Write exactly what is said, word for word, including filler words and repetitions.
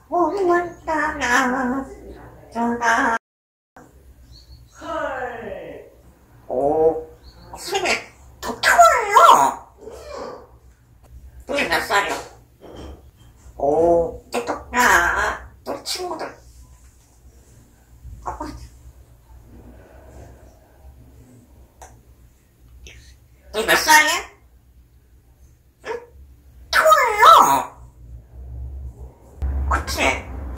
몸을 따라 떠나. 오, 선생님, 더 타워요. 너희 몇 살이야? 오, 똑똑하. 너희 친구들. 아빠. 너희 몇 살이야?